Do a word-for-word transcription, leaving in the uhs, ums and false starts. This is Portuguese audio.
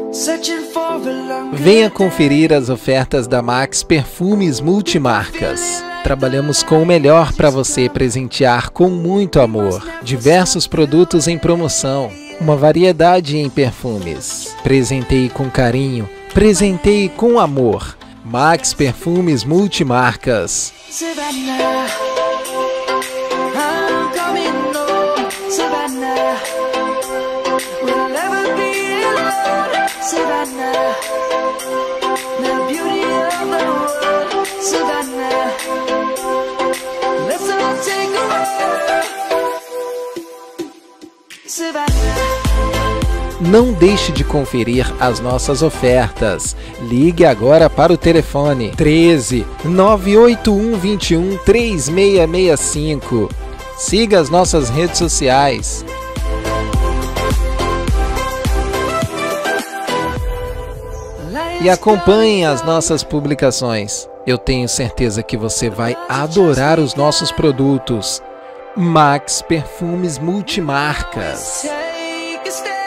Venha conferir as ofertas da Max Perfumes Multimarcas. Trabalhamos com o melhor para você presentear com muito amor. Diversos produtos em promoção, uma variedade em perfumes. Presenteie com carinho, presenteie com amor. Max Perfumes Multimarcas. Não deixe de conferir as nossas ofertas. Ligue agora para o telefone treze, nove oito um, vinte e um, três seis seis cinco. Siga as nossas redes sociais. E acompanhem as nossas publicações. Eu tenho certeza que você vai adorar os nossos produtos. Max Perfumes Multimarcas.